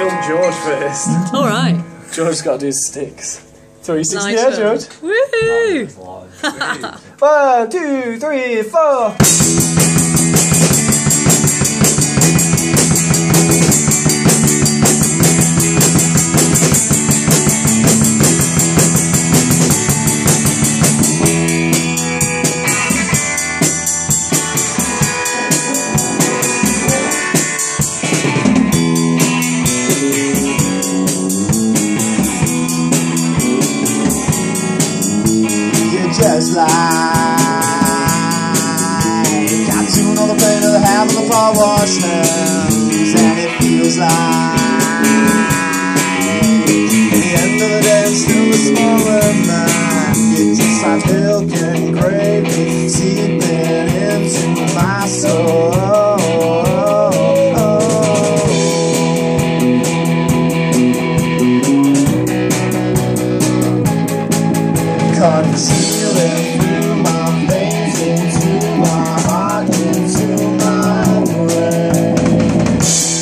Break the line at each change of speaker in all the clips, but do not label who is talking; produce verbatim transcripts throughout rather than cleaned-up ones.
film George first.
Alright.
George's got to do his sticks. three sixty,
Nice
yeah,
one.
George?
Woohoo!
One, two, three, four.
Just like cartoon on the plate of the half of the car wash nose, and it feels like at the end of the day I'm still a smaller man. It tastes like milk and gravy seeping into my soul. Concealing through my veins, into my heart, into my brain.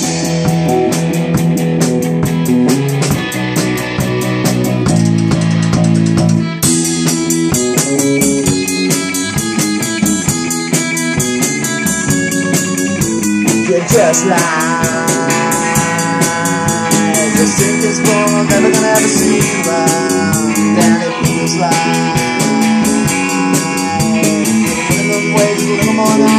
You're just like the sickest born I'm never gonna ever see you around. And it feels like in the ways a little more than